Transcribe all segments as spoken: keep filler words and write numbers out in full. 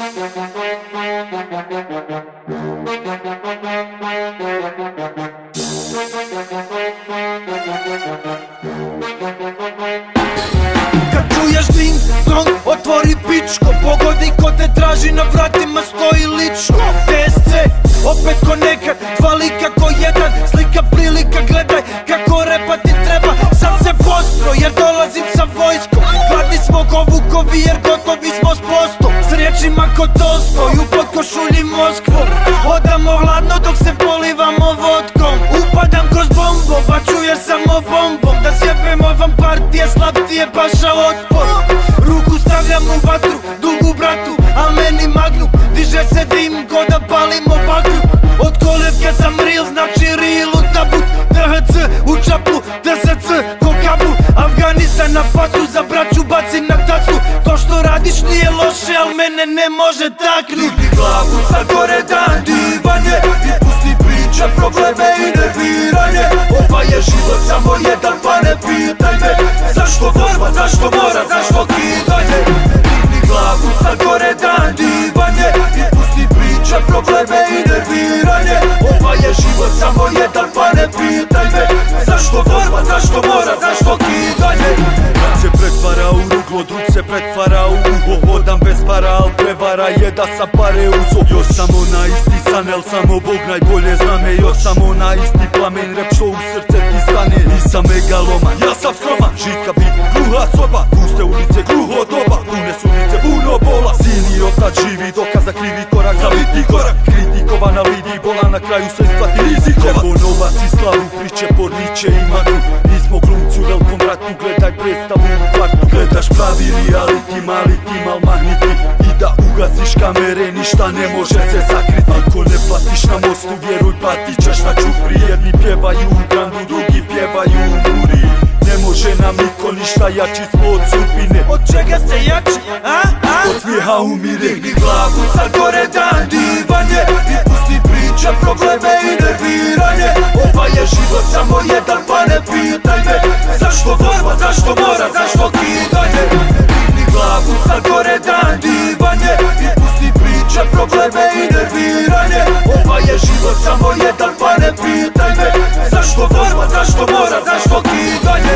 Kad čuješ ding dong, otvori pičko, pogodi ko te traži, na vratima stoji lično. T S C, opet ko nekad, dva lika ko jedan, slika prilika, gledaj kako repati treba. Sad se postro jer dolazim sa vojskom, gladni smo ko vukovi jer gotovi smo s postom. S riječima ko Tolstoj, u podkošulji Moskvom, odamo hladno dok se polivamo vodkom. Upadam kroz bombo, pa čuješ samo bombom, da sjebemo vam partije, slab ti je paša otpor. Ruku stavljam u vatru, dugu bratu, a meni magnu, diže se dim ko da palimo bakru. Od kolevke sam real, znači real u tabut, T H C u čaplu, T S C ko Kabul. Afganistan na facu, za braću bacim na tacu. To što radiš nije loše, al mene ne može taknut. Digni glavu, za gore dan divanje, i pusti priča, probleme i nerviranje. Ovaj je život samo jedan, pa ne pitaj me zašto borba, zašto mora, zašto kidanje. Digni glavu, za gore dan divanje, i pusti priča, probleme i nerviranje. Ovaj je život samo jedan, pa ne pitaj me zašto borba, zašto mora, zašto kidanje. Kad se pretvara u ruglo, drug se pretvara u uho. Hodam bez para, al prevara je da sam pare uzo. Još samo na isti san, el samo Bog najbolje zna me. Još samo na isti plamen, rep što u srce ti stane. Nisam megaloman, ja sam skroman, žitka bit, kruha soba. Puste ulice, kruho doba, pune su ulice, puno bola. Sini otac živi, dokaz za krivi korak, za vidi korak. Kritikovana vidi bola, na kraju se isplati rizikova. Nebo novac i slavu, priče porniče i magru. Nismo glumci u velikom ratu, gledaj predstavu u kvartu. Gledaš pravi reality, mali tim, al mahniti. I da ugasiš kamere, ništa ne može se sakriti. Ako ne platiš na mostu, vjeruj, platit ćeš na čupri. Jedni pjevaju u grandu, drugi pjevaju u muri. Ne može nam niko ništa, jači smo od sudbine. Od čega ste jači, a? a? Od smijeha umire. Digni glavu, za gore dan divanje, i pusti priča, probleme i nerviranje. Ovaj je život samo jedan, pa ne pitaj me zašto borba, zašto mora, zašto kidanje. Digni glavu, za gore dan divanje, i pusti priča, probleme i nerviranje. Ovaj je život samo jedan, pa ne pitaj me zašto borba, zašto mora, zašto kidanje.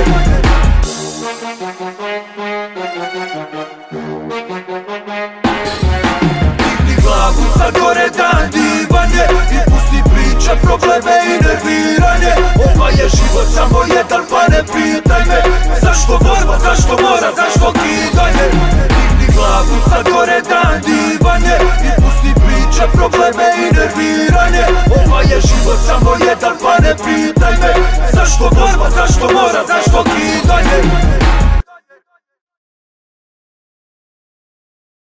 Digni glavu, za gore dan divanje, i pusti priča, probleme i nerviranje. Ovaj je život samo jedan, pa ne pitaj me zašto borba, zašto mora, zašto kidanje. Digni glavu, za gore dan divanje, i pusti priča, probleme i nerviranje. Ovaj je život samo jedan, pa